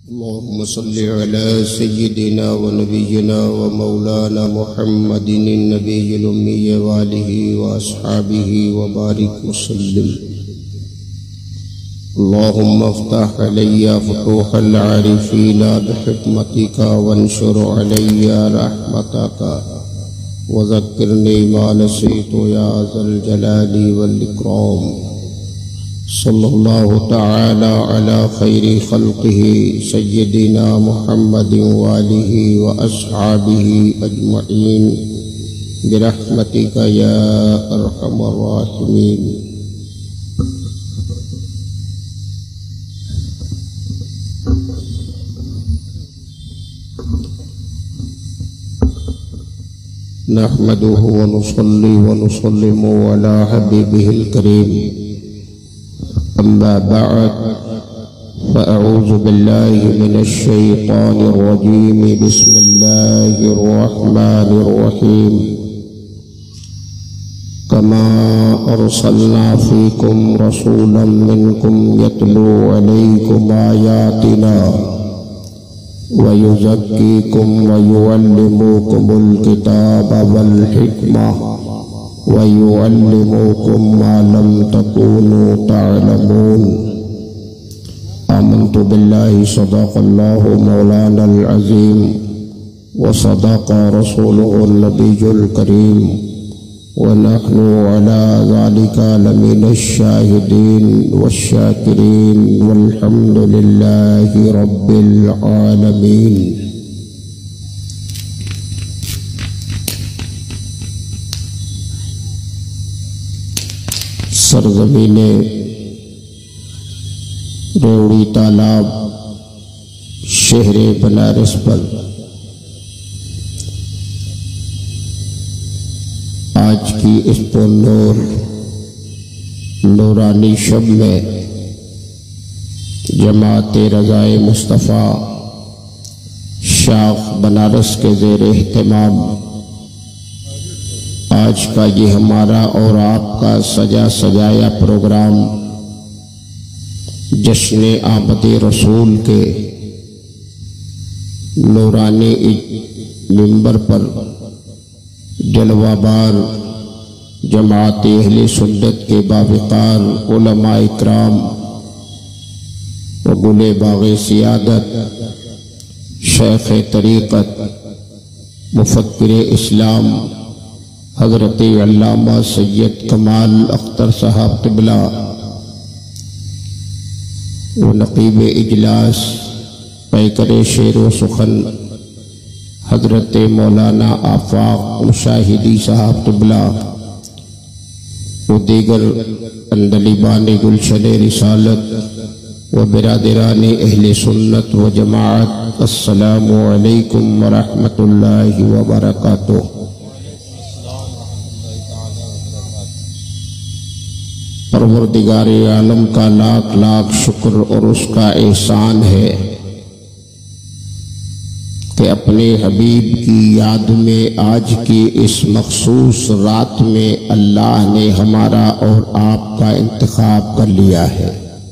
अल्लाहुम्मा सल्लि अला सय्यिदिना व नबिय्यिना व मौलाना मुहम्मदिन नबिय्यिल उम्मी व आलिहि व अस्हाबिहि व बारिक वसल्लिम। अल्लाहुम्मा अफ्तह अलैया फुतूहल आरिफीना बिहिकमतिका वंशुर अलैया रहमतका व ज़क्किरनी मा नसीतु या ज़ल जलाली वल इकराम। सल्लल्लाहु तआला अला खैरि खल्क़िही सय्यिदिना मुहम्मदिन व आलिहि व अस्हाबिहि अजमईन बिरहमतिका या अरहमर राहिमीन। नहमदुहु व नुसल्ली व नुसल्लिमु अला हबीबिहिल करीम। अम्मा बअद फ़अऊज़ु बिल्लाहि मिनश शैतानिर रजीम। बिस्मिल्लाहिर रहमानिर रहीम। कमा अरसलना फ़ीकुम रसूलन मिनकुम यतलू अलैकुम आयातिना व युज़क्कीकुम व युअल्लिमुकुमुल किताब वल हिकमा व युअल्लिमुकुम मा लम तकूनू तअलमून। आमन्तु बिल्लाहि सदक़ल्लाहु मौलानल अज़ीम व सदक़ रसूलुहुन नबियुल करीम व नहनु अला ज़ालिका लमिनश शाहिदीन वश्शाकिरीन वल्हम्दुलिल्लाहि रब्बिल आलमीन। सरज़मीने रेवड़ी तालाब शहरे बनारस पर आज की इस पुरनूर नूरानी शब में जमात रज़ाए मुस्तफ़ा शाख बनारस के ज़ेर एहतमाम आज का ये हमारा और आपका सजा सजाया प्रोग्राम जश्न आमद रसूल के नूरानी मिंबर पर जलवाबार जमात अहले सुन्नत के बावकार उलमा इकराम व गुले बाग़े सियादत शेख तरीक़त मुफक्किर इस्लाम हज़रत अल्लामा सैयद कमाल अख्तर साहब क़िबला व नक़ीब इजलास पैकर शेर व सुखन हज़रत मौलाना आफाक मुशाहिदी साहब क़िबला व दीगर अंदलिबान गुलशन रिसालत व बिरादरान अहले सुन्नत व जमाअत, अस्सलामु अलैकुम व रहमतुल्लाहि व बरकातुहू। परवरदिगारे आलम का लाख लाख शुक्र और उसका एहसान है कि अपने हबीब की याद में आज की इस मखसूस रात में अल्लाह ने हमारा और आपका इंतखाब कर लिया है।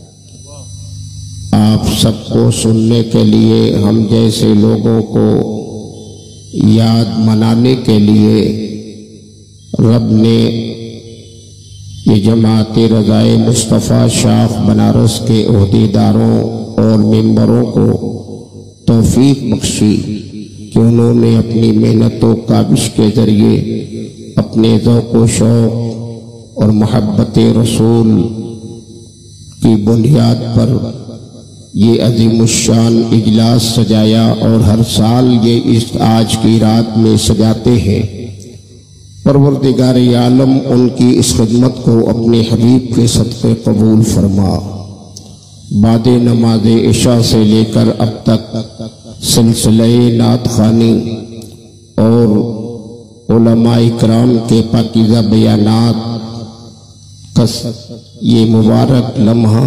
आप सबको सुनने के लिए, हम जैसे लोगों को याद मनाने के लिए रब ने ये जमात रज़ाए मुस्तफ़ा शाख बनारस के ओहदेदारों और मेंबरों को तौफीक बख्शी कि उन्होंने अपनी मेहनतों काबिश के ज़रिए अपने ज़ौक़ व शौक़ और मोहब्बत रसूल की बुनियाद पर ये अज़ीमुश्शान इजलास सजाया और हर साल ये इस आज की रात में सजाते हैं। परवरदिगार आलम उनकी इस खिदमत को अपने हबीब के सदक़े कबूल फरमा। बाद नमाज इशा से लेकर अब तक सिलसिले नात खानी और उलमा इकराम के पाकीज़ा बयानात का ये मुबारक लम्हा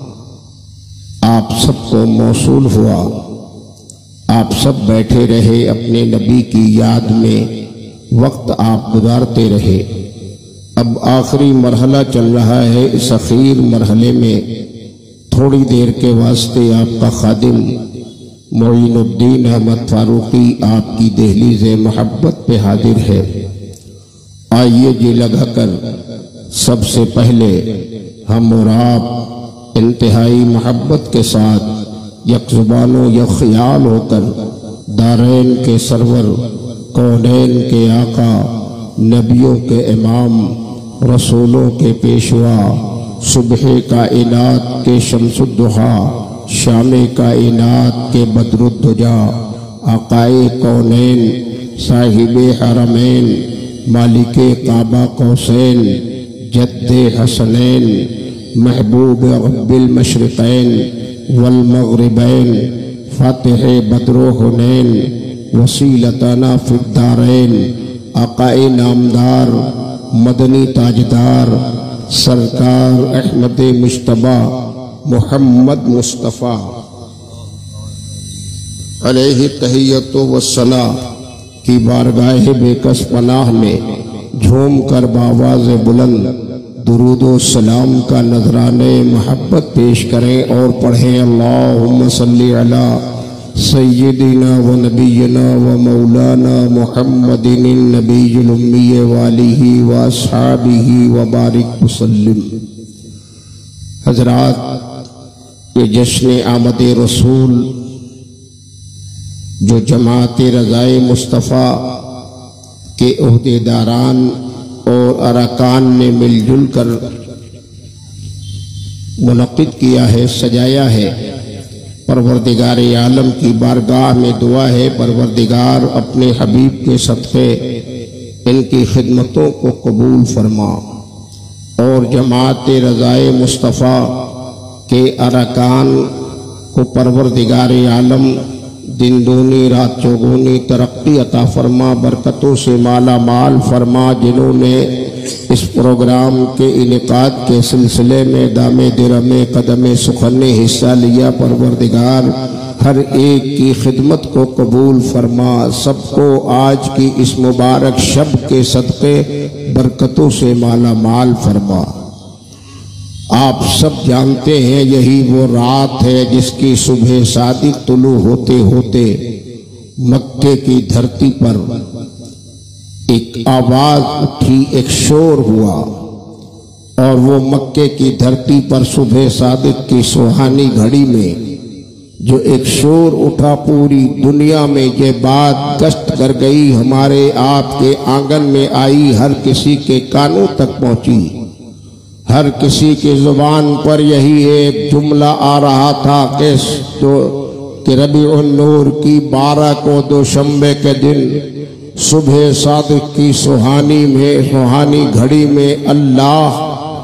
आप सबको मौसूल हुआ। आप सब बैठे रहे, अपने नबी की याद में वक्त आप गुजारते रहे। अब आखिरी मरहला चल रहा है। इस अखीर मरहले में थोड़ी देर के वास्ते आपका खादिम मोइनुद्दीन अहमद फारूकी आपकी दहलीज़ मोहब्बत पे हाजिर है। आइए जी लगाकर सबसे पहले हम और आप इंतहाई मोहब्बत के साथ यकजुबानो यख्याल होकर दारैन के सरवर, कौनैन के आका, नबियों के इमाम, रसूलों के पेशवा, सुबह कायनात के शम्सुद्दुहा, शाम कायनात के बदरुद्दुजा, आकाए कौनैन, साहिबे हरमैन, मालिके काबा कौसैन, जद्दे हसनैन, महबूब रब्बिल मशरिक़ैन वल मग़रिबैन, फातिह बदरो हुनैन, वसीलतना फिद्दारैन, आकाए नामदार, मदनी ताजदार, सरकार अहमद मुश्तबा मोहम्मद मुस्तफ़ा अलैहि तहिय्यतु वस्सला की बारगाह बेकस पनाह में झूम कर बावाज़ बुलंद दुरूदो सलाम का नजराने मोहब्बत पेश करें और पढ़ें अल्लाहुम्मा सल्ली अला सय्यिदिना व नबीना व मौलाना मुहम्मदिन नबीयुल उम्मी व आलिही व अस्हाबिही व बारिक वसल्लिम। हज़रात, ये जश्न आमद रसूल जो जमात रज़ाए मुस्तफ़ा के ओहदेदारान और अरकान ने मिलजुल कर मुनक़िद किया है, सजाया है, परवरदिगार आलम की बारगाह में दुआ है परवरदिगार अपने हबीब के सदक़े इनकी खिदमतों को कबूल फरमा और जमात रज़ाए मुस्तफ़ा के अरकान को परवरदिगार आलम दिन दूनी रात चौगुनी तरक्की अता फरमा, बरकतों से माला माल फरमा। जिन्होंने इस प्रोग्राम के इनेकाद के सिलसिले में दामे दिरमे कदमे सुखने हिस्सा लिया, परवरदिगार हर एक की खिदमत को कबूल फरमा। सबको आज की इस मुबारक शब के सदक़े बरकतों से माला माल फरमा। आप सब जानते हैं यही वो रात है जिसकी सुबह सादिक तुलू होते होते मक्के की धरती पर एक आवाज उठी, एक शोर हुआ और वो मक्के की धरती पर सुबह सादिक की सुहानी घड़ी में जो एक शोर उठा, पूरी दुनिया में ये बात गश्त कर गई, हमारे आपके आंगन में आई, हर किसी के कानों तक पहुंची, हर किसी की जुबान पर यही एक जुमला आ रहा था कि रबीउन नूर की 12 को दोशंबे के दिन सुबह सादिक की सुहानी घड़ी में अल्लाह,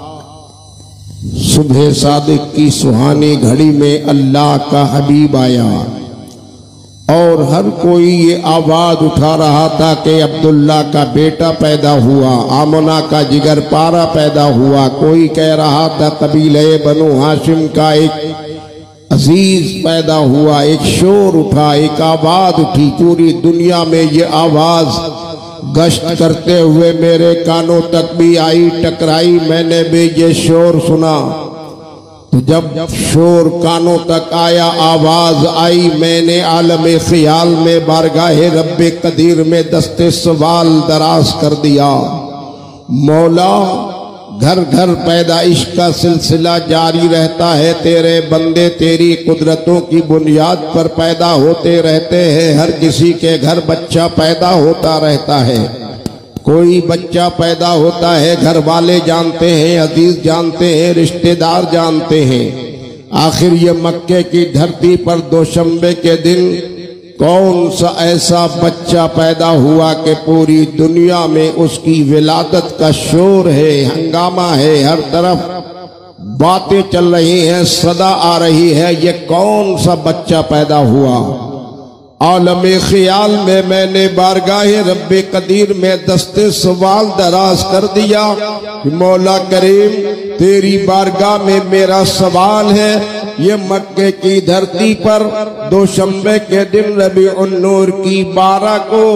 सुबह सादिक की सुहानी घड़ी में अल्लाह का हबीब आया और हर कोई ये आवाज उठा रहा था कि अब्दुल्ला का बेटा पैदा हुआ, आमना का जिगर पारा पैदा हुआ। कोई कह रहा था कबीले बनु हाशिम का एक अजीज पैदा हुआ। एक शोर उठा, एक आवाज उठी, पूरी दुनिया में ये आवाज गश्त करते हुए मेरे कानों तक भी आई, टकराई, मैंने भी ये शोर सुना। तो जब शोर कानों तक आया, आवाज आई, मैंने आलम ख्याल में बारगाहे रब्बे कदीर में दस्ते सवाल दराज कर दिया। मौला, घर घर पैदा इश्क का सिलसिला जारी रहता है, तेरे बंदे तेरी कुदरतों की बुनियाद पर पैदा होते रहते हैं। हर किसी के घर बच्चा पैदा होता रहता है, कोई बच्चा पैदा होता है, घर वाले जानते हैं, अजीज जानते हैं, रिश्तेदार जानते हैं। आखिर ये मक्के की धरती पर दोशंबे के दिन कौन सा ऐसा बच्चा पैदा हुआ कि पूरी दुनिया में उसकी विलादत का शोर है, हंगामा है, हर तरफ बातें चल रही हैं, सदा आ रही है, ये कौन सा बच्चा पैदा हुआ। आलमे ख्याल में मैंने बारगाहे रब्बे कदीर में दस्ते सवाल दराज कर दिया। मौला करीम, तेरी बारगाह में मेरा सवाल है, ये मक्के की धरती पर दोशंबे के दिन रबीउन नूर की 12 को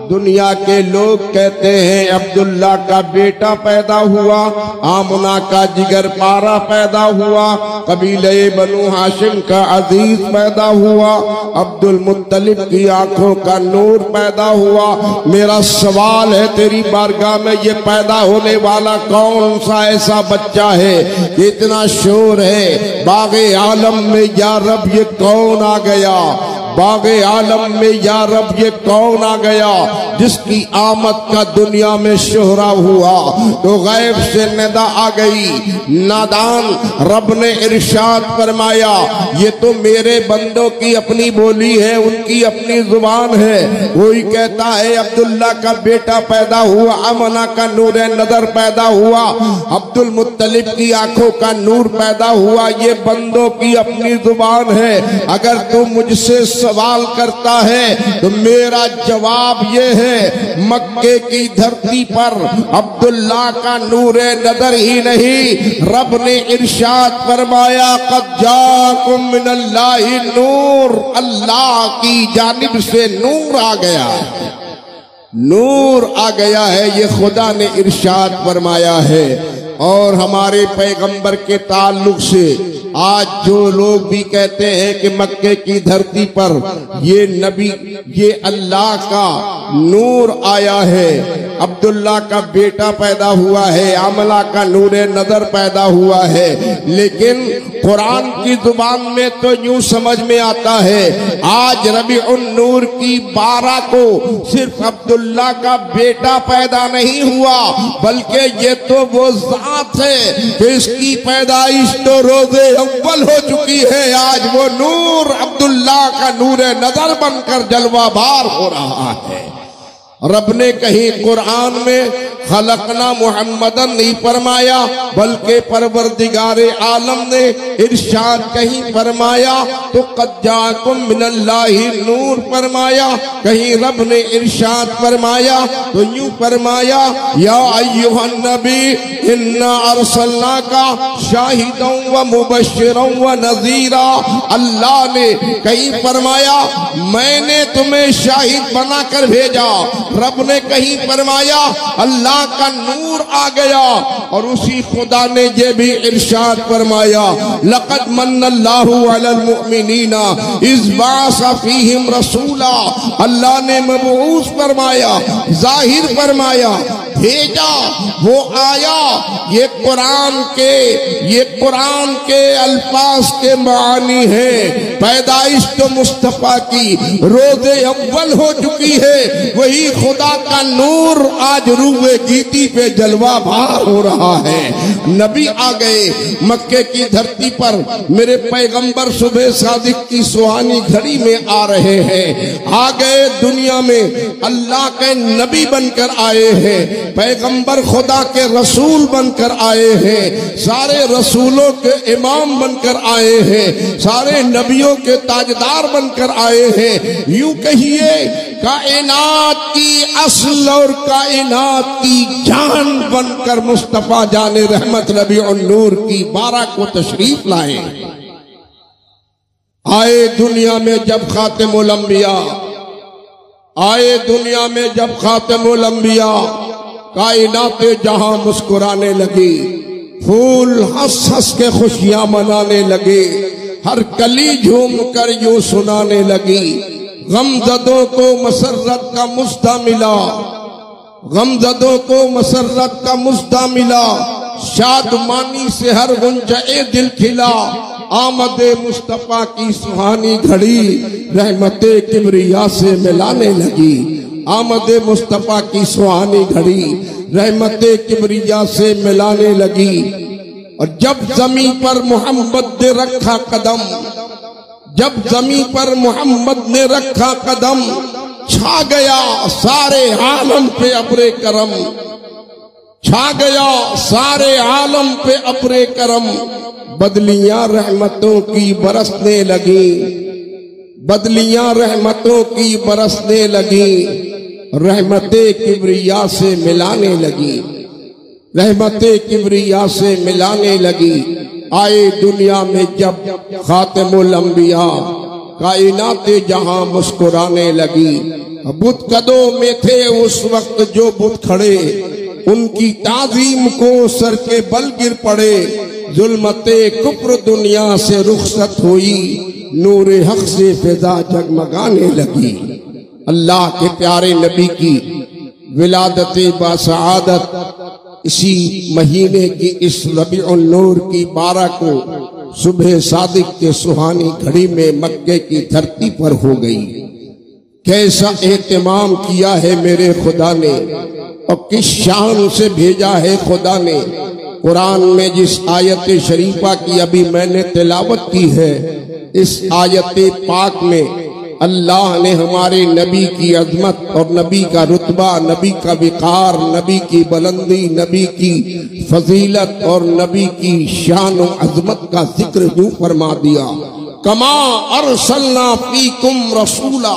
दुनिया के लोग कहते हैं अब्दुल्ला का बेटा पैदा हुआ, आमना का जिगर पारा पैदा हुआ, कबीले बनु हाशिम का अजीज पैदा हुआ, अब्दुल मुत्तलिब की आंखों का नूर पैदा हुआ। मेरा सवाल है तेरी बारगाह में, ये पैदा होने वाला कौन सा ऐसा बच्चा है? इतना शोर है बागे आलम में, या रब ये कौन आ गया? बागे आलम में या रब ये कौन आ गया जिसकी आमद का दुनिया में शोहरा हुआ? तो गैब से निदा आ गई। नादान रब ने इरशाद फरमाया, ये तो मेरे बंदों की अपनी बोली है, उनकी अपनी जुबान है। कोई कहता है अब्दुल्ला का बेटा पैदा हुआ, आमना का नूर नजर पैदा हुआ, अब्दुल मुत्तलिब की आंखों का नूर पैदा हुआ। ये बंदों की अपनी जुबान है। अगर तू मुझसे सवाल करता है तो मेरा जवाब ये है, मक्के की धरती पर अब्दुल्ला का नूरे नजर ही नहीं, रब ने इरशाद फरमाया क़द जाकुम मिनल्लाहि नूर, अल्लाह की जानिब से नूर आ गया, नूर आ गया है। ये खुदा ने इरशाद फरमाया है। और हमारे पैगंबर के ताल्लुक से आज जो लोग भी कहते हैं कि मक्के की धरती पर ये नबी, ये अल्लाह का नूर आया है, अब्दुल्ला का बेटा पैदा हुआ है, आमला का नूरे नजर पैदा हुआ है, लेकिन कुरान की जुबान में तो यूं समझ में आता है आज रबीउन नूर की 12 को सिर्फ अब्दुल्ला का बेटा पैदा नहीं हुआ, बल्कि ये तो वो जात है कि इसकी पैदाइश तो रोजे अव्वल हो चुकी है। आज वो नूर अब्दुल्ला का नूरे नजर बनकर जलवाबार हो रहा है। रब ने कहीं कुरान में खलकना मुहम्मदन नहीं फरमाया, बल्कि परवरदिगारे आलम ने इरशाद कहीं फरमाया तो क़द जाकुम मिनल्लाहि नूर फरमाया, कहीं रब ने इरशाद फरमाया तो यूं फरमाया या अय्युहन नबी इन्ना अरसलनाका शाहिदन व मुबश्शिरन व नज़ीरा। अल्लाह ने कहीं फरमाया मैंने तुम्हें शाहिद बनाकर भेजा, रब ने कहीं फरमाया अल्लाह का नूर आ गया। और उसी खुदा ने ये भी इरशाद फरमाया लक़द मन्नल्लाहु अलल मुमिनीना इज़ बअसा फ़ीहिम रसूला। अल्लाह ने मबऊस फरमाया, जाहिर फरमाया, भेजा, वो आया। ये कुरान के अल्फाज के मानी है। पैदाइश तो मुस्तफा की रोज़े अव्वल हो चुकी है, वही खुदा का नूर आज रूए गीती पे जलवा भार हो रहा है। नबी आ गए मक्के की धरती पर, मेरे पैगंबर सुबह सादिक की सुहानी घड़ी में आ रहे हैं। आ गए दुनिया में अल्लाह के नबी बनकर आए हैं, पैगंबर खुदा के रसूल बनकर आए हैं, सारे रसूलों के इमाम बनकर आए हैं, सारे नबियों के ताजदार बनकर आए हैं। यूं कहिए कायनात की असल और कायनात की जान बनकर मुस्तफा जाने रहमत रबीउन नूर की 12 को तशरीफ लाए। आए दुनिया में जब खातिमुल अंबिया, आए दुनिया में जब खातिमुल अंबिया, कायनात जहां मुस्कुराने लगी, फूल हंस हंस के खुशियां मनाने लगे, हर कली झूम कर यूं सुनाने लगी। गमजदों को मसर्रत का मुस्दा मिला, गमजदों को मसर्रत का मुस्दा मिला, शादमानी से हर गुंजाए दिल खिला। आमदे मुस्तफा की सुहानी घड़ी रहमते किबरिया से मिलाने लगी, आमदे मुस्तफा की सुहानी घड़ी रहमते किबरिया से मिलाने लगी। और जब जमीन पर मोहम्मद ने रखा कदम, जब जमीन पर मोहम्मद ने रखा कदम, छा गया सारे आलम पे अब्रे करम, छा गया सारे आलम पे अब्रे करम। बदलियां रहमतों की बरसने लगी, बदलियां रहमतों की बरसने लगी, रहमते किबरिया से मिलाने लगी, रहमते किबरिया से मिलाने लगी। आए दुनिया में जब खातिमुल अंबिया, कायनात जहां मुस्कुराने लगी, बुत कदों में थे उस वक्त जो बुत खड़े, उनकी ताजीम को सर के बल गिर पड़े। जुल्मते कुफ्र दुनिया से रुखसत हुई, नूर हक से फिजा जगमगाने लगी। अल्लाह के प्यारे नबी की विलादत बासआदत इसी महीने की इस रबीउन नूर की 12 को सुबह सादिक के सुहानी घड़ी में मक्के की धरती पर हो गई। कैसा एहतमाम किया है मेरे खुदा ने और किस शान से भेजा है खुदा ने। कुरान में जिस आयत शरीफा की अभी मैंने तिलावत की है, इस आयत पाक में अल्लाह ने हमारे नबी की अजमत और नबी का रुतबा, नबी का विकार, नबी की बुलंदी, नबी की फजीलत और नबी की शान और अजमत का जिक्र यूं फरमा दिया, कमा अरसलना फीकुम रसूला।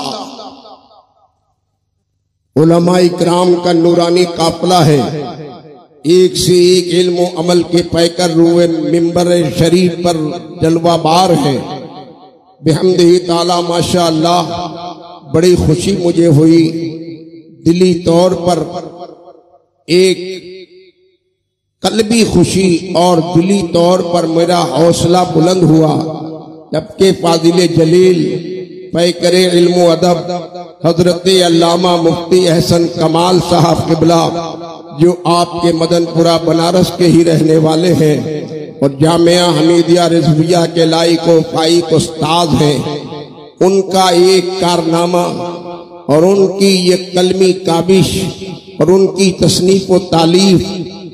उलमा इकराम का नूरानी काफिला है, एक से एक इल्म अमल के पैकर रुए मिंबर शरीफ पर जलवाबार है। बिहम्दिही ताला माशाअल्लाह बड़ी खुशी मुझे हुई, दिली तौर पर एक कल्बी खुशी और दिली तौर पर मेरा हौसला बुलंद हुआ जबकि फाजिल जलील पैकरे इल्म अदब हजरत अल्लामा मुफ्ती अहसन कमाल साहब किबला, जो आपके मदनपुरा बनारस के ही रहने वाले हैं और जामिया हमीदिया रिजविया के लायक व फाइक उस्ताद हैं, उनका एक कारनामा और उनकी ये कलमी काबिश और उनकी तसनीफ व तालीफ,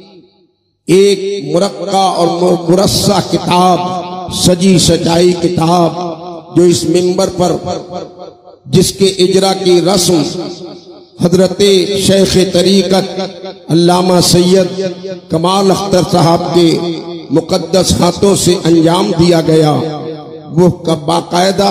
एक मुरक्का और मुरस्सा किताब, सजी सजाई किताब, जो इस मिंबर पर जिसके इजरा की रस्म हजरत शेख तरीकत अल्लामा सैयद कमाल अख्तर साहब के मुकद्दस हाथों से अंजाम दिया गया, वो बाकायदा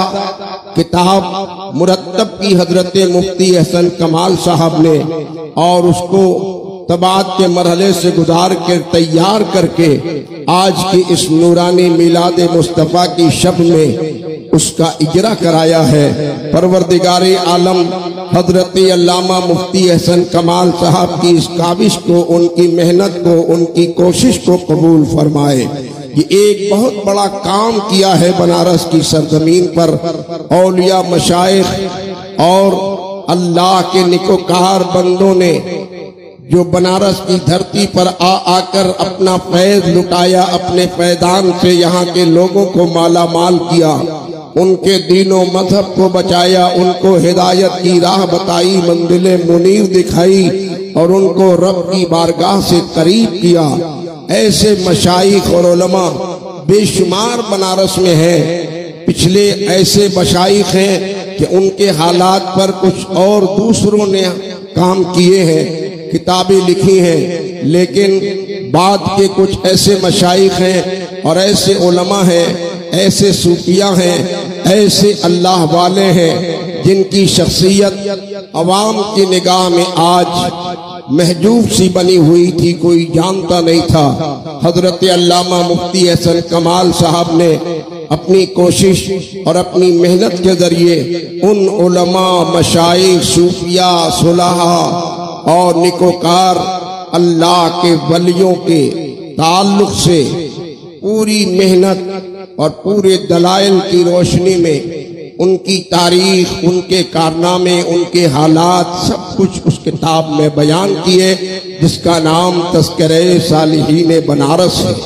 किताब मुरत्तब की हजरत मुफ्ती अहसन कमाल साहब ने और उसको तबाद के मरहले से गुजार कर तैयार करके आज की इस नूरानी मिलाद मुस्तफ़ा की शब में उसका इजरा कराया है। परवरदिगारे आलम हजरत अल्लामा मुफ्ती अहसन कमाल साहब की इस काबिश को, उनकी मेहनत को, उनकी कोशिश को कबूल फरमाए। ये एक बहुत बड़ा काम किया है बनारस की सरजमीन पर। औलिया मशाइख और अल्लाह के निकोकार बंदों ने जो बनारस की धरती पर आकर अपना फैज लुटाया, अपने फैदान से यहाँ के लोगों को माला माल किया, उनके दीनों मजहब को बचाया, उनको हिदायत की राह बताई, मंजिले मुनीर दिखाई और उनको रब की बारगाह से करीब किया। ऐसे मशाइख और उलमा बेशुमार बनारस में हैं। पिछले ऐसे मशाइख हैं कि उनके हालात पर कुछ और दूसरों ने काम किए हैं, किताबें लिखी हैं, लेकिन बाद के कुछ ऐसे मशाइख हैं और ऐसे उलमा हैं, ऐसे सूफिया हैं, ऐसे अल्लाह वाले हैं जिनकी शख्सियत अवाम की निगाह में आज महजूब सी बनी हुई थी, कोई जानता नहीं था। हजरत अल्लामा मुफ्ती अहसन कमाल साहब ने अपनी कोशिश और अपनी मेहनत के जरिए उन उलमा, मशाइख, सूफिया, सुलहा और निकोकार अल्लाह के वलियों के ताल्लुक से पूरी मेहनत और पूरे दलाइल की रोशनी में उनकी तारीख, उनके कारनामे, उनके हालात सब कुछ उस किताब में बयान किए, जिसका नाम तज़किरे सालिहीन बनारस है।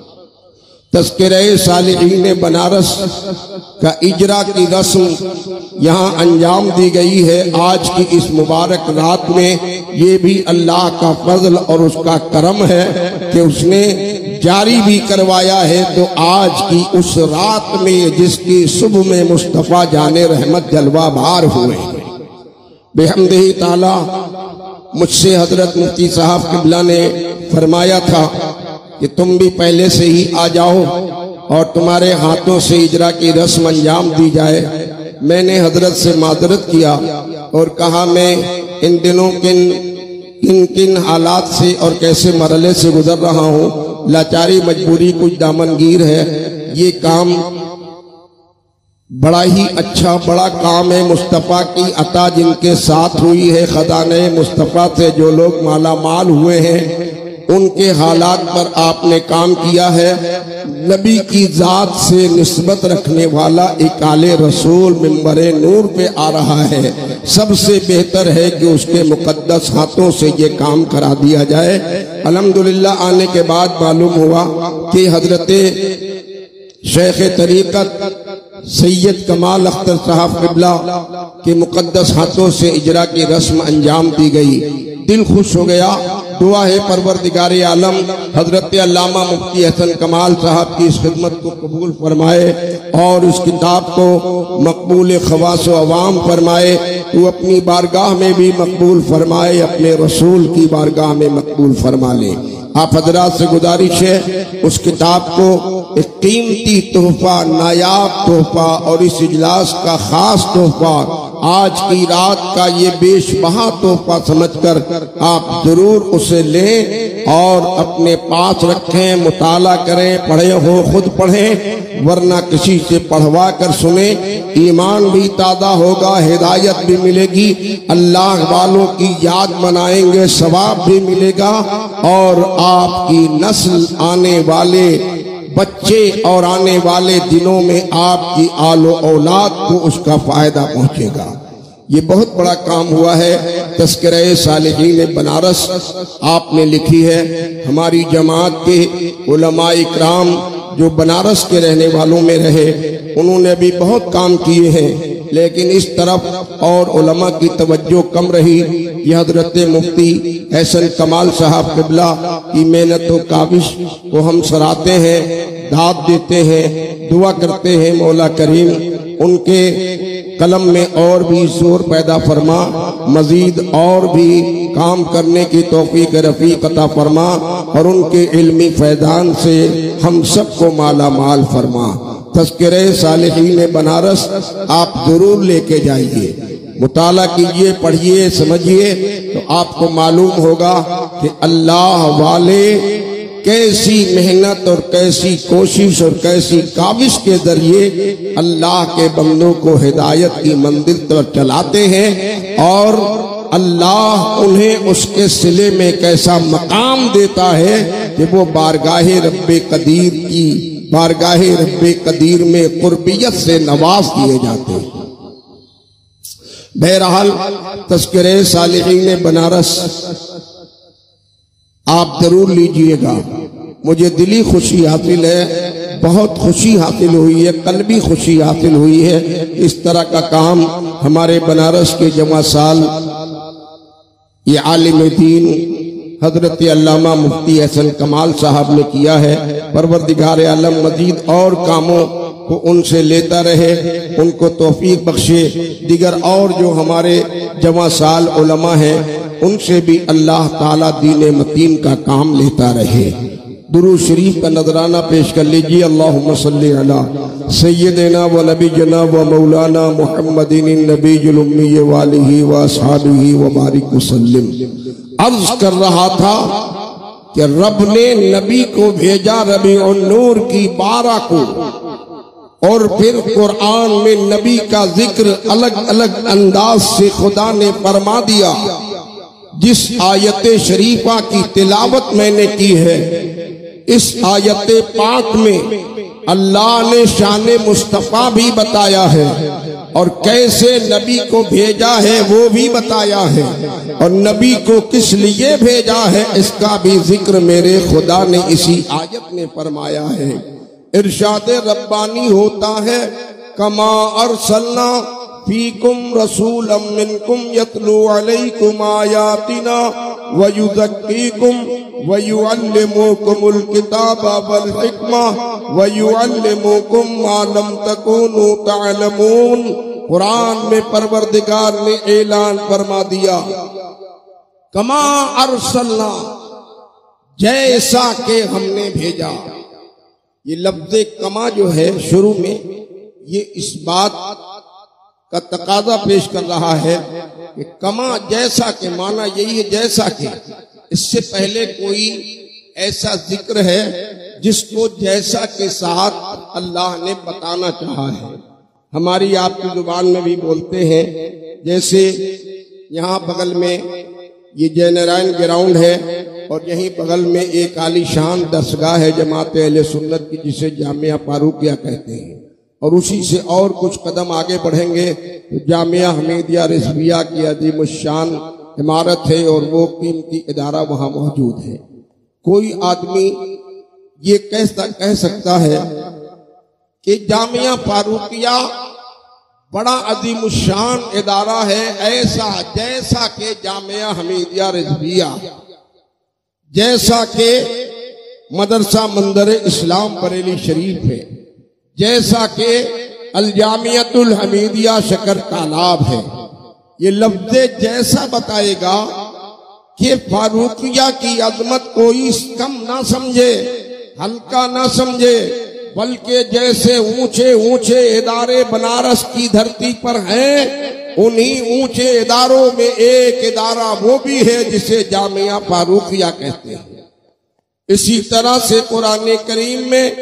तज़किरे सालिहीन बनारस का इजरा की रस्म यहाँ अंजाम दी गई है आज की इस मुबारक रात में। ये भी अल्लाह का फजल और उसका करम है कि उसने जारी भी करवाया है। तो आज की उस रात में जिसकी सुबह में मुस्तफ़ा जाने रहमत जलवा बार हुए, बेहम्दिही ताला मुझसे हजरत मुफ्ती साहब किबला ने फरमाया था कि तुम भी पहले से ही आ जाओ और तुम्हारे हाथों से इजरा की रस्म अंजाम दी जाए। मैंने हजरत से माजरत किया और कहा मैं इन दिनों किन किन हालात से और कैसे मरहले से गुजर रहा हूँ, लाचारी, मजबूरी, कुछ दामनगीर है, ये काम बड़ा ही अच्छा बड़ा काम है मुस्तफ़ा की अता जिनके साथ हुई है। खजाने मुस्तफ़ा से जो लोग माला माल हुए हैं उनके हालात पर आपने काम किया है। नबी की जात से निस्बत रखने वाला एक आले रसूल मिंबरे नूर पे आ रहा है। सबसे बेहतर है कि उसके मुकद्दस हाथों से ये काम करा दिया जाए। अल्हम्दुलिल्लाह आने के बाद मालूम हुआ कि हजरते शेख तरीक़त सैयद कमाल अख्तर साहब क़िबला के मुकद्दस हाथों से इजरा की रस्म अंजाम दी गई। दिल खुश हो गया। दुआ है परवरदिगार आलम हजरत अल्लामा मुफ्ती हसन कमाल साहब की इस खिदमत को कबूल फरमाए और इस किताब को मकबूल खवास व अवाम फरमाए। वो अपनी बारगाह में भी मकबूल फरमाए, अपने रसूल की बारगाह में मकबूल फरमा ले। आप हजरात से गुजारिश है उस किताब को एक कीमती तोहफा, नायाब तोहफा और इस इजलास का खास तोहफा, आज की रात का ये बेशबहा तोहफा समझकर आप जरूर उसे लें और अपने पास रखें, मुताला करें। पढ़े हो खुद पढ़ें, वरना किसी से पढ़वा कर सुने। ईमान भी ताज़ा होगा, हिदायत भी मिलेगी, अल्लाह वालों की याद मनाएंगे, सवाब भी मिलेगा और आपकी नस्ल, आने वाले बच्चे और आने वाले दिनों में आपकी आलो औलाद को उसका फायदा पहुंचेगा। ये बहुत बड़ा काम हुआ है। तज़किरे सालिहीन बनारस आपने लिखी है। हमारी जमात के उलमा इकराम जो बनारस के रहने वालों में रहे उन्होंने भी बहुत काम किए हैं, लेकिन इस तरफ और उलमा की तवज्जो कम रही। यह हजरत मुफ्ती हसन कमाल साहब क़िबला की मेहनत व काविश को हम सराहते हैं, दाद देते हैं, दुआ करते हैं मौला करीम उनके कलम में और भी जोर पैदा फरमा, मजीद और भी काम करने की तौफीक रफ़ीक अता फरमा और उनके इल्मी फैजान से हम सबको माला माल फरमा। तज़किरे सालिहीन बनारस आप जरूर लेके जाइए, मुताला कीजिए, पढ़िए, समझिए, तो आपको मालूम होगा कि अल्लाह वाले कैसी मेहनत और कैसी कोशिश और कैसी काविश के जरिए अल्लाह के बंदों को हिदायत की मंजिल तरफ चलाते हैं और अल्लाह उन्हें उसके सिले में कैसा मकाम देता है कि वो बारगाहे रब्बे कदीर की बारगाहे रब्बे कदीर में कुर्बियत से नवाज दिए जाते हैं। बहरहाल तज़किरे सालिहीन बनारस आप जरूर लीजिएगा। मुझे दिली खुशी हासिल है, बहुत खुशी हासिल हुई है, कल्बी खुशी हासिल हुई है। इस तरह का काम हमारे बनारस के जमा साल ये आलिम दीन हजरत अल्लामा मुफ्ती हसन कमाल साहब ने किया है। परवरदिगार आलम मजीद और कामों को उनसे लेता रहे, उनको तौफीक बख्शे। दिगर और जो हमारे जमा साल उलमा हैं उनसे भी अल्लाह ताला दीन मतीन का काम लेता रहे। दुरूद शरीफ का नजराना पेश कर लीजिए। अल्लाहुम्मा सल्ली अला सय्यिदिना व नबीना व मौलाना मुहम्मदिन नबीयुल उम्मी व आलिहि व अस्हाबिहि व बारिक वसल्लम। अर्ज कर रहा था कि रब ने नबी को भेजा रबीउन नूर की 12 को और फिर कुरान में नबी का जिक्र अलग अलग अंदाज से खुदा ने फरमा दिया। जिस आयत शरीफा की तिलावत मैंने की है, इस आयत पाक में अल्लाह ने शान मुस्तफ़ा भी बताया है और कैसे नबी को भेजा है वो भी बताया है और नबी को किस लिए भेजा है इसका भी जिक्र मेरे खुदा ने इसी आयत में फरमाया है। इरशाद रब्बानी होता है कमा अरसलना फीकुम रसूलम मिनकुम यतलू अलैकुम आयातिना व युज़क्कीकुम व युअल्लिमुकुमुल किताबा वल हिक्मा व युअल्लिमुकुम मा लम तकूनू तअलमून। कुरान में परवरदिगार ने ऐलान फरमा दिया कमा अरसलना, जैसा के हमने भेजा। ये लफ्ज़ कमा जो है शुरू में ये इस बात का तकाजा पेश कर रहा है कि कमा जैसा के माना यही है जैसा के। इससे पहले कोई ऐसा जिक्र है जिसको जैसा के साथ अल्लाह ने बताना चाहा है। हमारी आपकी जुबान में भी बोलते हैं। जैसे यहाँ बगल में ये जयनारायण ग्राउंड है और यहीं बगल में एक आलीशान दरगाह है जमात अहले सुन्नत की, जिसे जामिया फारूकिया कहते हैं। और उसी से और कुछ कदम आगे बढ़ेंगे तो जामिया हमीदिया रिजविया की अजीमुश्शान इमारत है और वो कीमती इदारा वहां मौजूद है। कोई आदमी ये कह सकता है कि जामिया फारूकिया बड़ा अजीमुश्शान इदारा है, ऐसा जैसा के जामिया हमीदिया रिजविया, जैसा के मदरसा मंदर इस्लाम बरेली शरीफ है, जैसा के अलजामियतुल हमीदिया शकर तालाब है। ये लफ्ज़ जैसा बताएगा कि फारूकिया की अजमत कोई कम ना समझे, हल्का ना समझे, बल्कि जैसे ऊंचे ऊंचे इदारे बनारस की धरती पर हैं, उन्हीं ऊंचे इदारों में एक इदारा वो भी है जिसे जामिया फारूकिया कहते हैं। इसी तरह से कुरान करीम में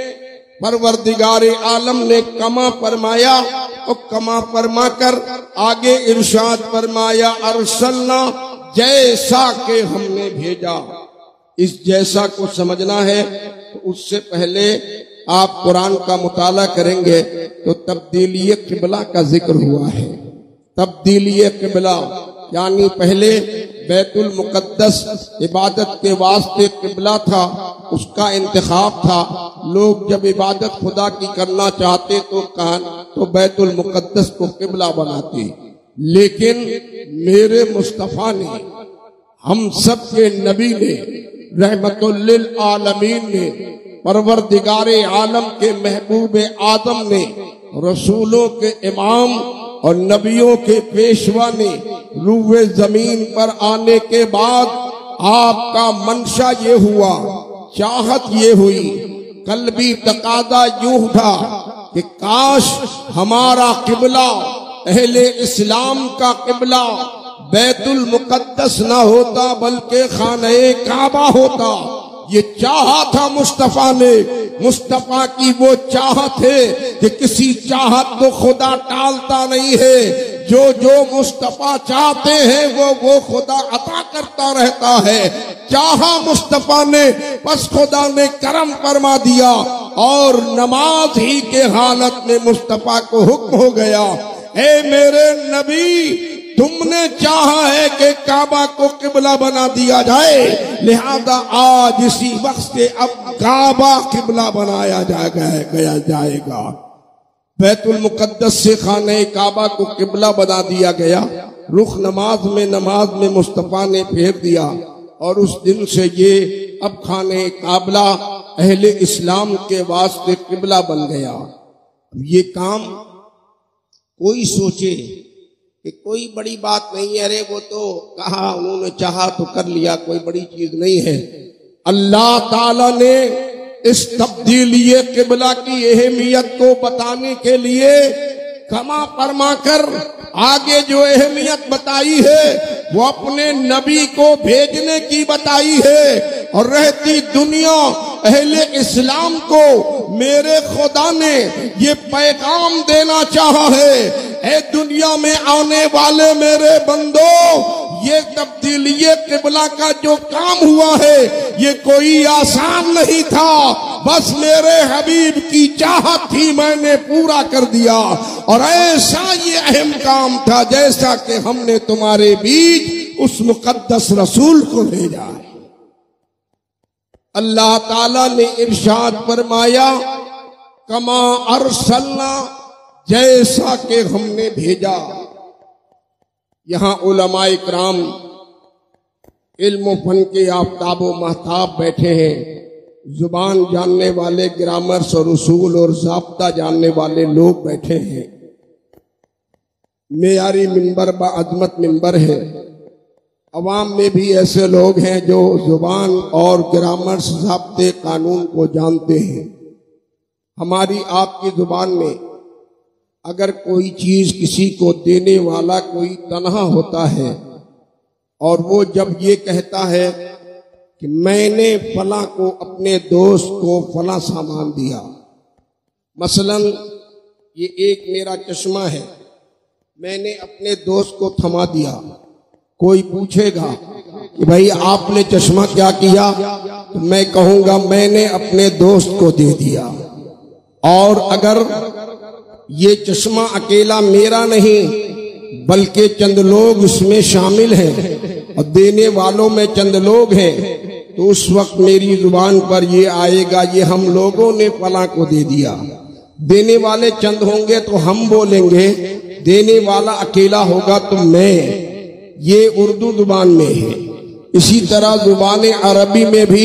परवरदिगारे आलम ने कमा फरमाया और कमा फरमा कर आगे इरशाद फरमाया अरसलना, जैसा के हमने भेजा। इस जैसा को समझना है तो उससे पहले आप कुरान का मुताला करेंगे तो तब्दीली किबला का जिक्र हुआ है। तब्दीली किबला यानी पहले बैतुल मुकद्दस इबादत के वास्ते किबला था, उसका इंतखाब था। लोग जब इबादत खुदा की करना चाहते तो बैतुल मुकद्दस को किबला बनाते। लेकिन मेरे मुस्तफा ने, हम सब के नबी ने, रहमतुल लिल आलमीन ने, परवरदिगारे आलम के महबूब आदम ने, रसूलों के इमाम और नबियों के पेशवा ने रूए जमीन पर आने के बाद आपका मंशा ये हुआ, चाहत ये हुई, कल्बी तकादा यूं उठा कि काश हमारा किबला, अहले इस्लाम का किबला बैतुल मुकद्दस ना होता बल्कि खाने काबा होता। ये चाहा था मुस्तफा ने। मुस्तफा की वो चाहत है कि किसी चाहत को खुदा टालता नहीं है। जो जो मुस्तफा चाहते हैं वो खुदा अता करता रहता है। चाहा मुस्तफा ने, बस खुदा ने करम फरमा दिया और नमाज ही के हालत में मुस्तफा को हुक्म हो गया, ए मेरे नबी, तुमने चाहा है कि काबा को किबला बना दिया जाए, लिहाजा आज इसी वक्त से अब काबा किबला बनाया गया जाएगा। बैतुल मुकद्दस से खाने काबा को किबला बना दिया गया। रुख नमाज में मुस्तफा ने फेर दिया और उस दिन से ये अब खाने काबला अहले इस्लाम के वास्ते किबला बन गया। ये काम कोई सोचे कि कोई बड़ी बात नहीं है, अरे वो तो कहा, उन्होंने चाहा तो कर लिया, कोई बड़ी चीज नहीं है। अल्लाह ताला ने इस तब्दीली किबला की अहमियत को बताने के लिए कमा फरमा कर आगे जो अहमियत बताई है वो अपने नबी को भेजने की बताई है। और रहती दुनिया अहले इस्लाम को मेरे खुदा ने ये पैगाम देना चाहा है, ए दुनिया में आने वाले मेरे बंदो, ये तब्दीली किबला का जो काम हुआ है ये कोई आसान नहीं था, बस मेरे हबीब की चाहत थी, मैंने पूरा कर दिया। और ऐसा ये अहम काम था जैसा कि हमने तुम्हारे बीच उस मुकद्दस रसूल को भेजा है। अल्लाह ताला ने इरशाद फरमाया, कमा अरसलना, जैसा कि हमने भेजा। यहां उलमाए इकराम इल्म फन के आफ्ताबो महताब बैठे हैं, जुबान जानने वाले, ग्रामर्स और उसूल और ज़ाब्ता जानने वाले लोग बैठे हैं। मेयारी मिंबर बा अजमत मिंबर है। अवाम में भी ऐसे लोग हैं जो जुबान और ग्रामर्स, ज़ाब्ते, कानून को जानते हैं। हमारी आपकी जुबान में अगर कोई चीज किसी को देने वाला कोई तन्हा होता है और वो जब ये कहता है कि मैंने फला को, अपने दोस्त को फला सामान दिया, मसलन ये एक मेरा चश्मा है, मैंने अपने दोस्त को थमा दिया। कोई पूछेगा कि भाई आपने चश्मा क्या किया, तो मैं कहूंगा मैंने अपने दोस्त को दे दिया। और अगर ये चश्मा अकेला मेरा नहीं बल्कि चंद लोग इसमें शामिल हैं और देने वालों में चंद लोग हैं, तो उस वक्त मेरी जुबान पर ये आएगा ये हम लोगों ने फलां को दे दिया। देने वाले चंद होंगे तो हम बोलेंगे, देने वाला अकेला होगा तो मैं। ये उर्दू जुबान में है। इसी तरह जुबान अरबी में भी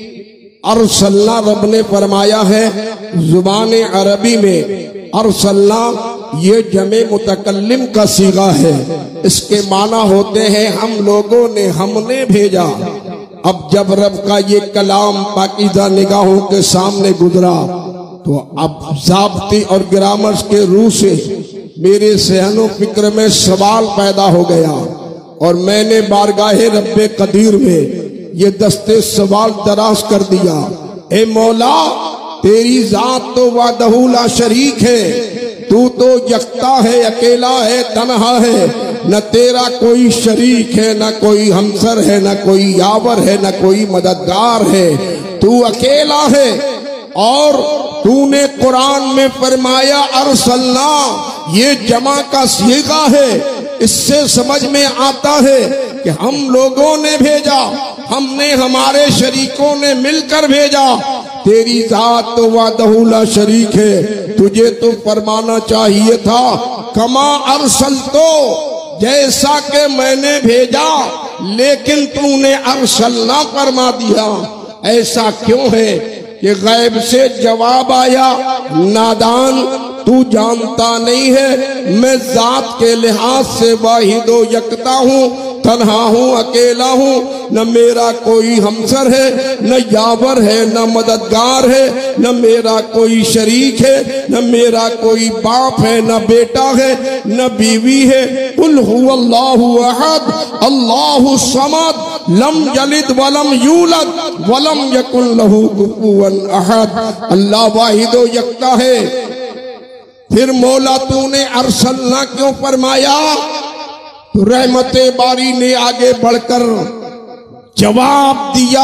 अरसलना रब ने फरमाया है। जुबान अरबी में अरसलना ये जमे मुतकल्लिम का सीगा है। इसके माना होते हैं हम लोगों ने, हमने भेजा। अब जब रब का ये कलाम पाकीज़ा निगाहों के सामने गुजरा तो अब ज़ाब्ती और ग्रामर्स के रूह से मेरे सहनो फिक्र में सवाल पैदा हो गया और मैंने बारगाहे रब्बे कदीर में ये दस्ते सवाल दराज कर दिया। ए मौला, तेरी जात तो वादहू ला शरीक है, तू तो यकता है, अकेला है, तन्हा है, न तेरा कोई शरीक है, न कोई हमसर है, न कोई यावर है, न कोई मददगार है, तू अकेला है। और तूने कुरान में फरमाया अरसलना, ये जमा का सीगा है। इससे समझ में आता है कि हम लोगों ने भेजा, हमने हमारे शरीकों ने मिलकर भेजा। तेरी जात तो वादहू ला शरीक है, तुझे तो फरमाना चाहिए था कमा अरसल, तो जैसा के मैंने भेजा, लेकिन तूने अरसलना फरमा दिया। ऐसा क्यों है कि गैब से जवाब आया, नादान तू जानता नहीं है मैं जात के लिहाज से वाहिदो यकता हूँ, तन्हा हूँ, अकेला हूँ, न मेरा कोई हमसर है, न यावर है, न मददगार है, न मेरा कोई शरीक है, न मेरा कोई बाप है, न बेटा है, न बीवी है। कुल हुवल्लाहु अहद अल्लाहु समद लम यलिद वलम यूलद वलम यकुल लहू कुफुवन अहद। अल्लाह वाहिदो यकता है। फिर मौला तूने अरसलना क्यों फरमाया? तो रहमते बारी ने आगे बढ़कर जवाब दिया,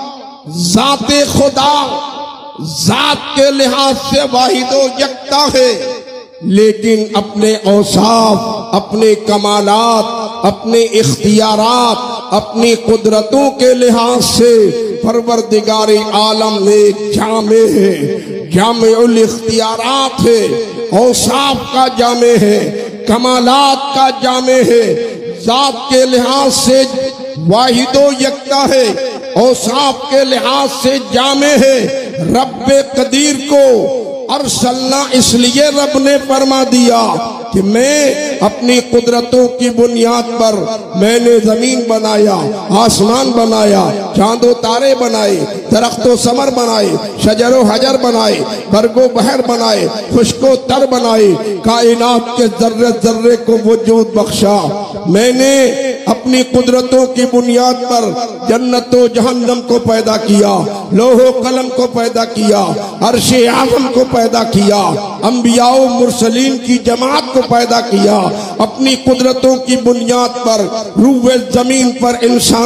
जाते खुदा जात के लिहाज से वाहिदो यकता है, लेकिन अपने औसाफ, अपने कमालात, अपने इख्तियारात, अपनी कुदरतों के लिहाज से परवरदिगारे आलम में जामे है, जामे उल इख्तियारात है, औसाफ का जामे है, कमालात का जामे है। जात के लिहाज से वाहिदो यकता है, औसाफ के लिहाज से जामे है। रब्बे कदीर को अरसलना इसलिए रब ने फरमा दिया कि मैं अपनी कुदरतों की बुनियाद पर मैंने जमीन बनाया, आसमान बनाया, चांदो तारे बनाए, दरख्तो समर बनाए, शजरो हजर बनाए, बरगो बहर बनाए, खुशको तर बनाए, कायनात के जर्रे जर्रे को वजूद बख्शा। मैंने अपनी कुदरतों की बुनियाद पर जन्नतो जहन्नम को पैदा किया, लोहो कलम को पैदा किया, अर्शे आज़म को पैदा किया, अंबियाओ मुरसलीन की जमात को पैदा किया। अपनी कुदरतों की बुनियाद पर रूहे जमीन पर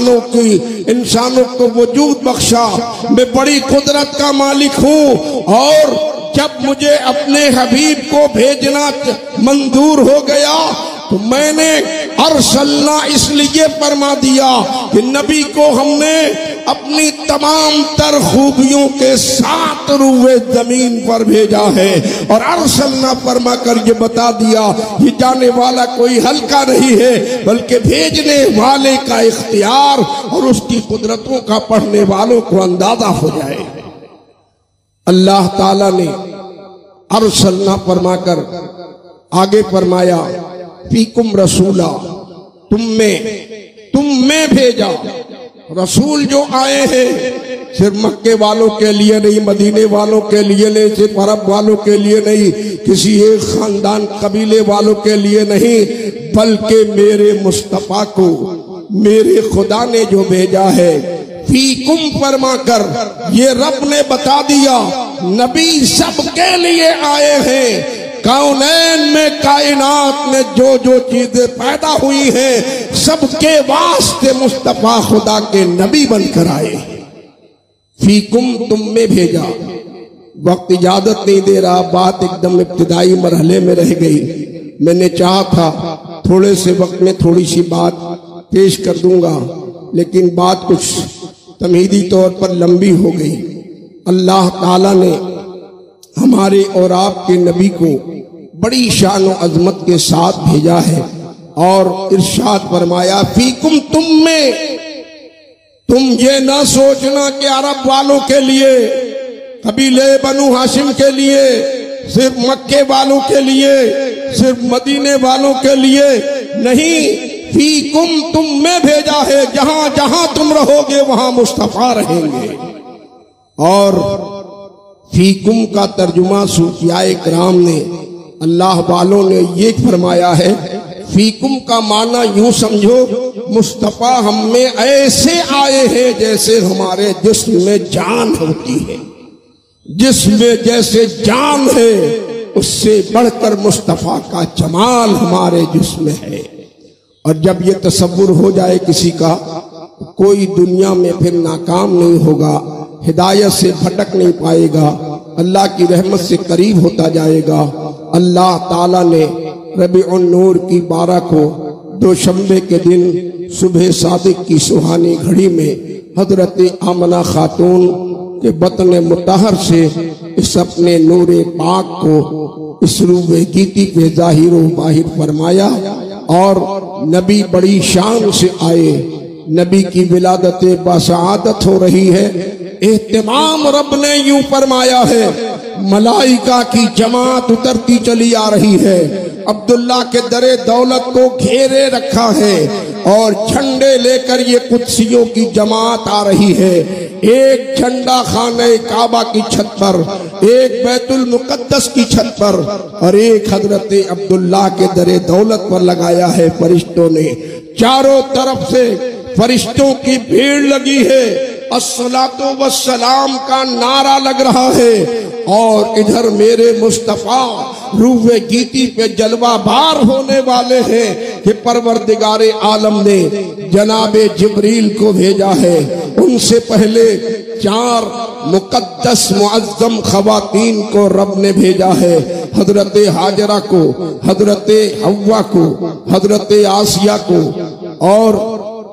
इंसानों को वजूद बख्शा। मैं बड़ी कुदरत का मालिक हूँ और जब मुझे अपने हबीब को भेजना मंजूर हो गया तो मैंने अरसलना इसलिए फरमा दिया कि नबी को हमने अपनी तमाम तर खूबियों के साथ रूए जमीन पर भेजा है। और अरसलना फरमा कर ये बता दिया ये जाने वाला कोई हल्का नहीं है, बल्कि भेजने वाले का इख्तियार और उसकी कुदरतों का पढ़ने वालों को अंदाजा हो जाए। अल्लाह ताला ने अरसलना फरमाकर आगे फरमाया फीकुम रसूला, तुम में भेजा। रसूल जो आए हैं सिर्फ मक्के वालों के लिए नहीं, मदीने वालों के लिए नहीं, सिर्फ अरब वालों के लिए नहीं, किसी एक खानदान कबीले वालों के लिए नहीं, बल्कि मेरे मुस्तफा को मेरे खुदा ने जो भेजा है फीकुम फरमाकर ये रब ने बता दिया नबी सबके लिए आए हैं। कौनैन में कायनात में जो जो चीजें पैदा हुई हैं सबके वास्ते मुस्तफा खुदा के नबी बनकर आए। फीकुम तुम में भेजा। वक्त इजाजत नहीं दे रहा, बात एकदम इब्तिदाई मरहले में रह गई। मैंने चाहा था थोड़े से वक्त में थोड़ी सी बात पेश कर दूंगा, लेकिन बात कुछ तमहीदी तौर पर लंबी हो गई। अल्लाह ताला ने हमारे और आपके नबी को बड़ी शान और अजमत के साथ भेजा है और इरशाद फरमाया फीकुम तुम में। तुम ये ना सोचना कि अरब वालों के लिए, कबीले बनु हाशिम के लिए, सिर्फ मक्के वालों के लिए, सिर्फ मदीने वालों के लिए नहीं, फीकुम तुम में भेजा है। जहां जहां तुम रहोगे वहां मुस्तफा रहेंगे। और फीकुम का तर्जुमा सूफियाए किराम ने, अल्लाह वालों ने ये फरमाया है, फीकुम का माना यूं समझो मुस्तफा हम में ऐसे आए हैं जैसे हमारे जिस्म में जान होती है। जिस्म में जैसे जान है उससे बढ़कर मुस्तफा का जमाल हमारे जिस्म में है। और जब ये तसव्वुर हो जाए किसी का, कोई दुनिया में फिर नाकाम नहीं होगा, हिदायत से भटक नहीं पाएगा, अल्लाह की रहमत से करीब होता जाएगा। अल्लाह ताला ने रबीउन नूर की 12 को दोशंबे के दिन सुबह सादिक की सुहानी घड़ी में हजरत आमना खातून के बतन मुतहर से इस अपने नूरे पाक को इस रूबे गीती पे जाहिर व बाहिर फरमाया। और नबी बड़ी शान से आए, नबी की विलादत बासआदत हो रही है। एहतमाम रब ने यूं फरमाया है, मलाइका की जमात उतरती चली आ रही है, अब्दुल्ला के दरे दौलत को घेरे रखा है और झंडे लेकर ये कुदसियों की जमात आ रही है। एक झंडा खाने काबा की छत पर, एक बैतुल मुकद्दस की छत पर और एक हजरत अब्दुल्ला के दरे दौलत पर लगाया है फरिश्तों ने। चारों तरफ से फरिश्तों की भीड़ लगी है, अस्सलातु वस्सलाम का नारा लग रहा है। और इधर मेरे मुस्तफा रूहे गीती पे जलवा बार होने वाले हैं कि परवरदिगारे आलम ने जनाबे जिब्रील को भेजा है। उनसे पहले 4 मुकद्दस मुअज्जम खवातीन को रब ने भेजा है, हजरत हाजरा को, हजरत हव्वा को, हजरत आसिया को और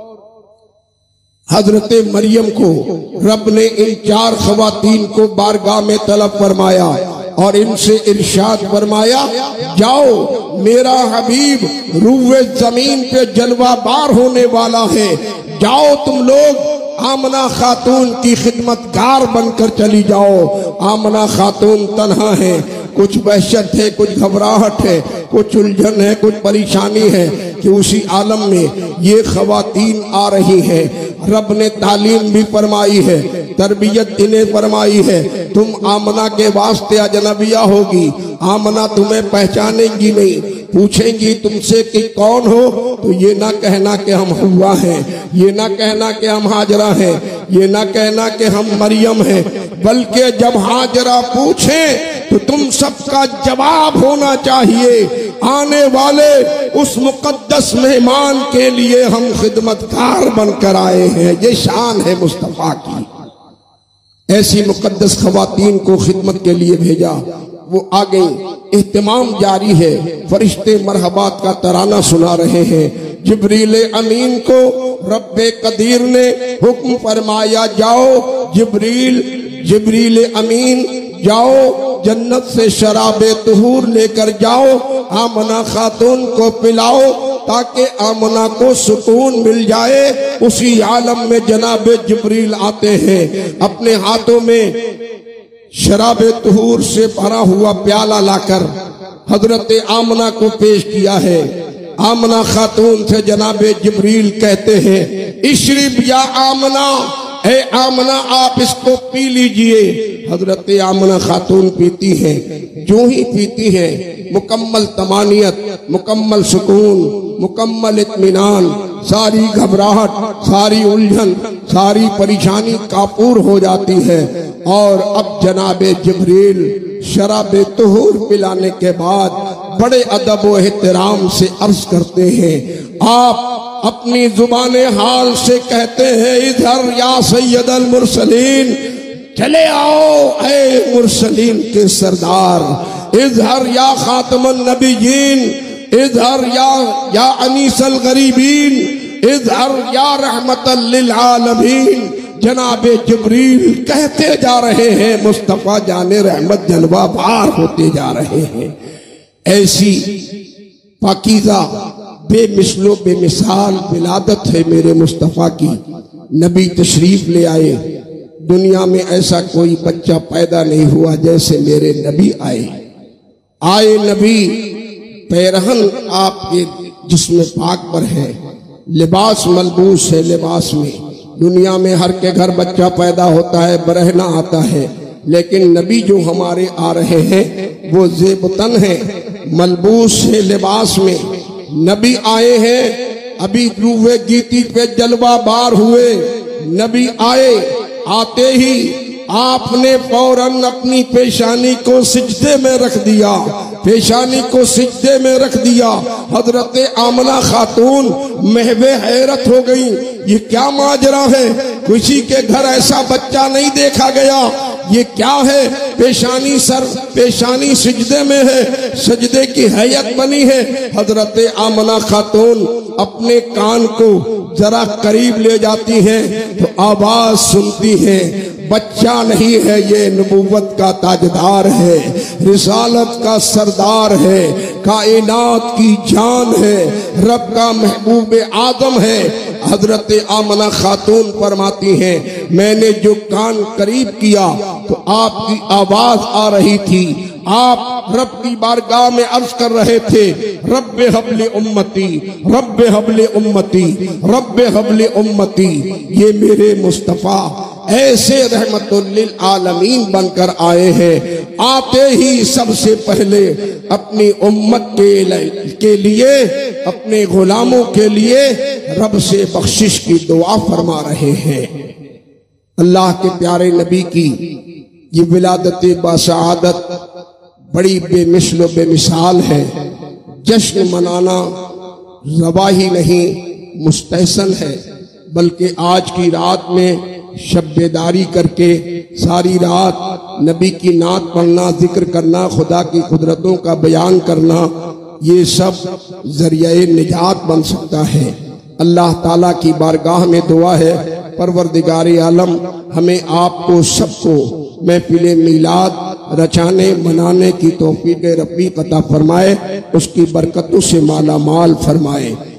हजरत मरियम को। रब ने इन 4 खवातीन को बारगाह में तलब फरमाया और इनसे इरशाद फरमाया, जाओ मेरा हबीब रूए जमीन पे जलवा बार होने वाला है, जाओ तुम लोग आमना खातून की खिदमतगार बनकर चली जाओ। आमना खातून तन्हा है, कुछ वहशत है, कुछ घबराहट है, कुछ उलझन है, कुछ परेशानी है कि उसी आलम में ये खवातीन आ रही हैं। रब ने तालीम भी फरमाई है, तरबियत इन्हें फरमाई है। तुम आमना के वास्ते अजनबिया होगी, आमना तुम्हें पहचानेंगी नहीं, पूछेंगी तुमसे कि कौन हो, तो ये ना कहना कि हम हुआ हैं, ये ना कहना कि हम हाजरा हैं, ये ना कहना कि हम मरियम हैं, बल्कि जब हाजरा पूछे तो तुम सबका जवाब होना चाहिए, आने वाले उस मुकद्दस मेहमान के लिए हम खिदमतगार बनकर आए हैं। ये शान है मुस्तफा की। ऐसी मुकद्दस खवातीन को खिदमत के लिए भेजा, वो आ गई। एहतमाम जारी है, फरिश्ते मरहबात का तराना सुना रहे हैं। जिब्रील अमीन को रब्बे कदीर ने हुक्म फरमाया, जाओ जिब्रील अमीन जाओ जन्नत से शराबे तुहूर लेकर जाओ, आमना खातून को पिलाओ ताकि आमना को सुकून मिल जाए। उसी आलम में जनाबे जिब्रील आते हैं, अपने हाथों में शराबे तुहूर से भरा हुआ प्याला लाकर हजरत आमना को पेश किया है। आमना खातून से जनाबे जिब्रील कहते हैं, इशरिब या आमना, ए आमना आप इसको पी लीजिए। हजरत आमना खातून पीती हैं, जो ही पीती हैं मुकम्मल तमानियत, मुकम्मल सुकून, मुकम्मल इत्मीनान, सारी घबराहट, सारी उलझन, सारी परेशानी कापूर हो जाती है और अब जनाबे जिब्रील शराबे तुहूर पिलाने के बाद बड़े अदब व एहतराम से अर्ज करते हैं, आप अपनी जुबाने हाल से कहते हैं, इधर या सैयदल मुरसलीन, चले आओ ऐ मुरसलीन के सरदार, इधर या खातमुन नबीयीन, इधर या अनीसल गरीबीन, इधर या रहमतल लिल आलमीन। जनाबे जिब्रील कहते जा रहे हैं, मुस्तफा जाने रहमत जलवा बार होते जा रहे हैं। ऐसी पाकीज़ा बेमिसलो बेमिसाल विलादत है मेरे मुस्तफा की। नबी तशरीफ ले आए, दुनिया में ऐसा कोई बच्चा पैदा नहीं हुआ जैसे मेरे नबी आए नबी, पैरहन आपके जिस्म पाक पर है, लिबास मलबूस है, लिबास में दुनिया में हर के घर बच्चा पैदा होता है, बरहना आता है, लेकिन नबी जो हमारे आ रहे हैं वो ज़ेबतन है, मलबूस है लिबास में। नबी आए हैं, अभी रूवे गीती पे जलवा बार हुए, नबी आए, आते ही आपने फौरन अपनी पेशानी को सिजदे में रख दिया, पेशानी को सिजदे में रख दिया। हजरत आमना खातून महवे हैरत हो गई, ये क्या माजरा है, किसी के घर ऐसा बच्चा नहीं देखा गया, ये क्या है, पेशानी सिजदे में है, सजदे की हैयत बनी है। हजरत आमना खातून अपने कान को जरा करीब ले जाती हैं तो आवाज सुनती हैं, बच्चा नहीं है, ये नबूवत का ताजदार है, रिसालत का सरदार है, कायनात की जान है, रब का महबूब आदम है। हजरत आमना खातून फरमाती हैं, मैंने जो कान करीब किया तो आपकी आवाज आ रही थी, आप रब की बारगाह में अर्ज कर रहे थे, रब्बे हबले उम्मती, रब्बे हबले उम्मती, रब्बे हबले उम्मती। ये मेरे मुस्तफा ऐसे रहमतुल लिल आलमीन बनकर आए हैं, आते ही सबसे पहले अपनी उम्मत के लिए, अपने गुलामों के लिए रब से बख्शिश की दुआ फरमा रहे हैं। अल्लाह के प्यारे नबी की ये विलादत बासआदत बड़ी बेमिसल बेमिसाल है। जश्न मनाना रवा ही नहीं मुस्तहसन है, बल्कि आज की रात में शब्बेदारी करके सारी रात नबी की नात पढ़ना, जिक्र करना, खुदा की कुदरतों का बयान करना, ये सब जरिए निजात बन सकता है। अल्लाह ताला की बारगाह में दुआ है, परवरदिगार आलम हमें आपको सबको महफिल मिलाद रचाने मनाने की तौफीक रफ़ीक अता फरमाए, उसकी बरकतों से माला माल फरमाए।